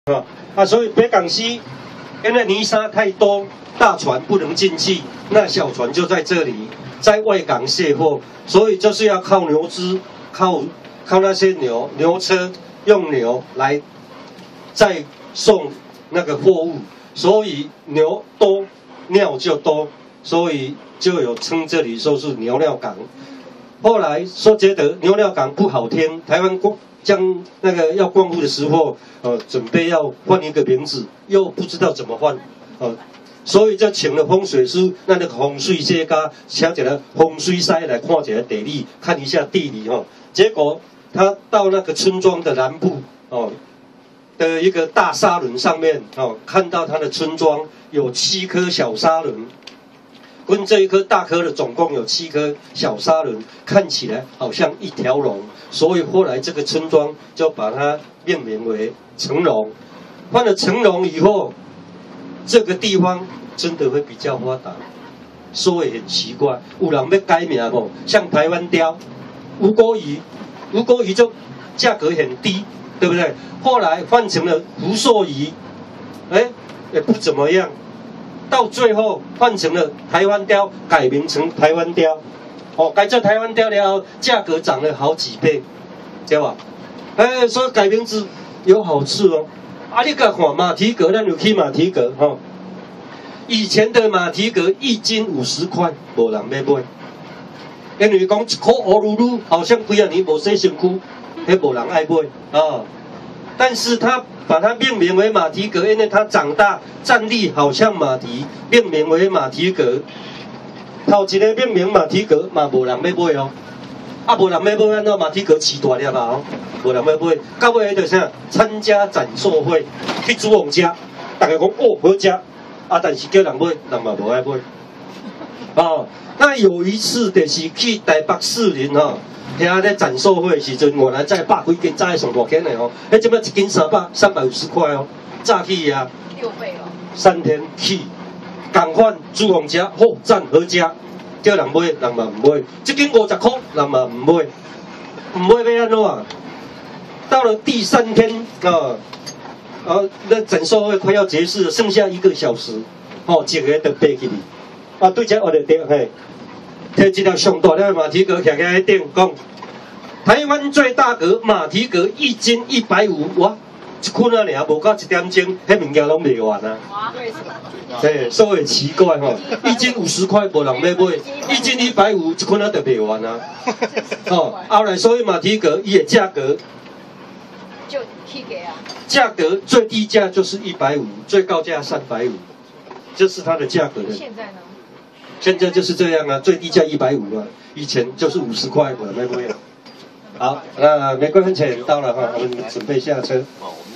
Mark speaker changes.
Speaker 1: 所以北港溪因为泥沙太多，大船不能进去，那小船就在这里，在外港卸货，所以就是要靠牛只，靠那些牛车，用牛来再送那个货物，所以牛多，尿就多，所以就有称这里说是牛尿港。后来说觉得牛尿港不好听，台湾将那个要光复的时候，准备要换一个名字，又不知道怎么换，所以就请了风水师，那个风水学家，请一个风水师来看一下地理，看一下地理结果他到那个村庄的南部的一个大沙轮上面看到他的村庄有7颗小沙轮。跟这一颗大颗的总共有7颗小沙轮，看起来好像一条龙，所以后来这个村庄就把它命名为成龙。换了成龙以后，这个地方真的会比较发达。说也很奇怪，有人要改名不？像台湾雕、吴郭鱼就价格很低，对不对？后来换成了福寿鱼，也不怎么样。到最后换成了台湾雕，改名成台湾雕，改成台湾雕了后，价格涨了好几倍，知道吧？所以改名字有好处哦。你甲看马蹄革，咱有去马蹄革以前的马蹄革1斤50块，无人要买，因为讲1块乌噜噜，好像几啊年无洗身躯，迄无人爱买但是他把它命名为马蹄革，因为它长大站立好像马蹄，命名为马蹄革。头一个命名马蹄革嘛，无人要买无人要买，安怎马蹄革饲大粒啊？无人要买，到尾就是啥？参加展售会去主王家，大家讲好食，但是叫人买，人嘛无爱买。那有一次就是去台北士林听咧展售会的时阵，原来在百几斤，早上大斤的迄即摆1斤350块早起啊，6倍3天起，共款主王食，好赞好食，叫人买，人嘛唔买，1斤50块，人嘛唔买，唔买要安怎？到了第3天那展售会快要结束了，剩下1个小时，一个就爬起去，对遮学着对嘿。摕一条上大的马蹄革徛喺顶，讲台湾最大革马蹄革1斤150，哇，一捆尔，无到1点钟，迄物件拢卖完啊。所以奇怪1斤50块无人要买，1斤150，一捆就卖完啊。后来所以马蹄革伊的价格就起价啊。价格最低价就是150，最高价350，这是它的价格的。现在呢？现在就是这样啊，最低价150啊，以前就是50块，我没有。好，那玫瑰喷泉到了我们准备下车。